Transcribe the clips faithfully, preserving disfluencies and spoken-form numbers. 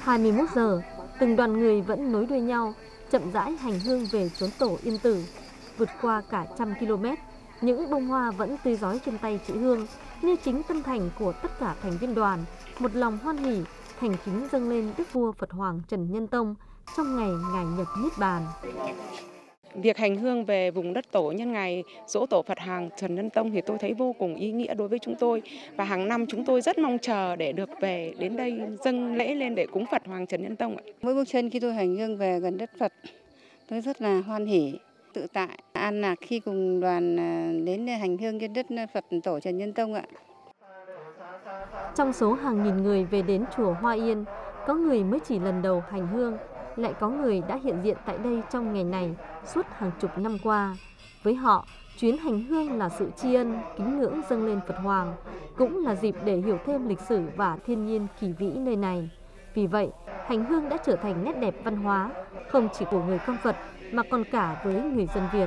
hai mươi mốt giờ, từng đoàn người vẫn nối đuôi nhau, chậm rãi hành hương về chốn tổ Yên Tử. Vượt qua cả trăm km, những bông hoa vẫn tươi rói trên tay chị Hương, như chính tâm thành của tất cả thành viên đoàn, một lòng hoan hỉ, thành kính dâng lên Đức Vua Phật Hoàng Trần Nhân Tông trong ngày Ngài nhập Niết Bàn. Việc hành hương về vùng đất tổ nhân ngày giỗ tổ Phật Hoàng Trần Nhân Tông thì tôi thấy vô cùng ý nghĩa đối với chúng tôi. Và hàng năm chúng tôi rất mong chờ để được về đến đây dâng lễ lên để cúng Phật Hoàng Trần Nhân Tông. Mỗi bước chân khi tôi hành hương về gần đất Phật, tôi rất là hoan hỉ, tự tại, an lạc khi cùng đoàn đến hành hương trên đất Phật tổ Trần Nhân Tông ạ. Trong số hàng nghìn người về đến chùa Hoa Yên, có người mới chỉ lần đầu hành hương, lại có người đã hiện diện tại đây trong ngày này suốt hàng chục năm qua. Với họ, chuyến hành hương là sự tri ân, kính ngưỡng dâng lên Phật Hoàng, cũng là dịp để hiểu thêm lịch sử và thiên nhiên kỳ vĩ nơi này. Vì vậy, hành hương đã trở thành nét đẹp văn hóa, không chỉ của người con Phật mà còn cả với người dân Việt.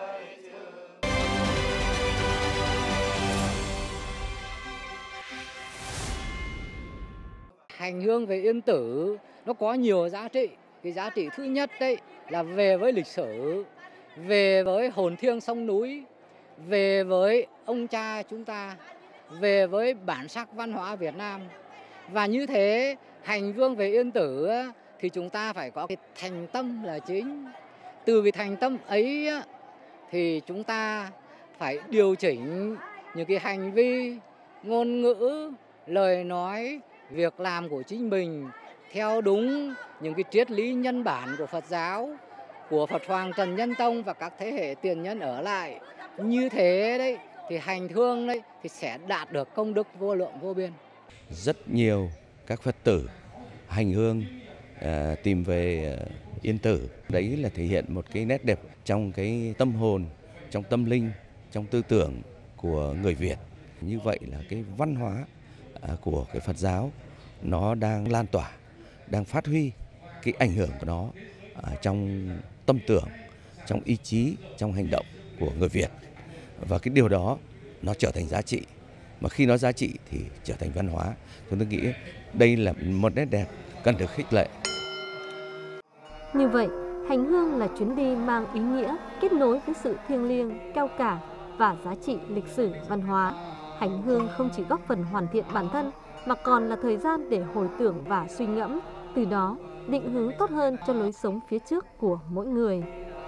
Hành hương về Yên Tử nó có nhiều giá trị. Cái giá trị thứ nhất đấy là về với lịch sử, về với hồn thiêng sông núi, về với ông cha chúng ta, về với bản sắc văn hóa Việt Nam. Và như thế, hành hương về Yên Tử thì chúng ta phải có cái thành tâm là chính. Từ cái thành tâm ấy thì chúng ta phải điều chỉnh những cái hành vi, ngôn ngữ, lời nói, việc làm của chính mình theo đúng những cái triết lý nhân bản của Phật giáo, của Phật Hoàng Trần Nhân Tông và các thế hệ tiền nhân ở lại. Như thế đấy thì hành hương đấy thì sẽ đạt được công đức vô lượng vô biên. Rất nhiều các Phật tử hành hương à, tìm về à, Yên Tử. Đấy là thể hiện một cái nét đẹp trong cái tâm hồn, trong tâm linh, trong tư tưởng của người Việt. Như vậy là cái văn hóa à, của cái Phật giáo nó đang lan tỏa, đang phát huy cái ảnh hưởng của nó à, trong tâm tưởng, trong ý chí, trong hành động của người Việt. Và cái điều đó nó trở thành giá trị. Mà khi nó giá trị thì trở thành văn hóa. Tôi nghĩ đây là một nét đẹp cần được khích lệ. Như vậy, hành hương là chuyến đi mang ý nghĩa kết nối với sự thiêng liêng, cao cả và giá trị lịch sử văn hóa. Hành hương không chỉ góp phần hoàn thiện bản thân mà còn là thời gian để hồi tưởng và suy ngẫm, từ đó định hướng tốt hơn cho lối sống phía trước của mỗi người.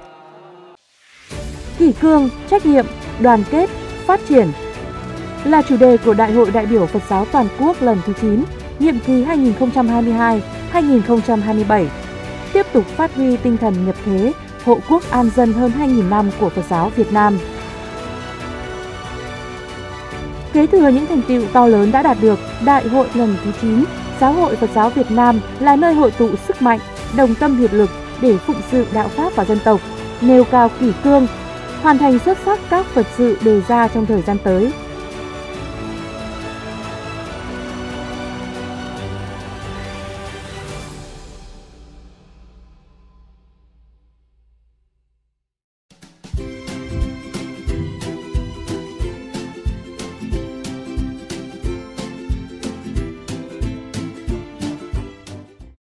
Kỷ cương, trách nhiệm, đoàn kết, phát triển là chủ đề của Đại hội đại biểu Phật giáo toàn quốc lần thứ chín, nhiệm kỳ hai nghìn không trăm hai mươi hai đến hai nghìn không trăm hai mươi bảy. Tiếp tục phát huy tinh thần nhập thế, hộ quốc an dân hơn hai nghìn năm của Phật giáo Việt Nam. Kế thừa những thành tựu to lớn đã đạt được, Đại hội lần thứ chín, Giáo hội Phật giáo Việt Nam là nơi hội tụ sức mạnh, đồng tâm hiệp lực để phụng sự đạo pháp và dân tộc, nêu cao kỷ cương, hoàn thành xuất sắc các Phật sự đề ra trong thời gian tới.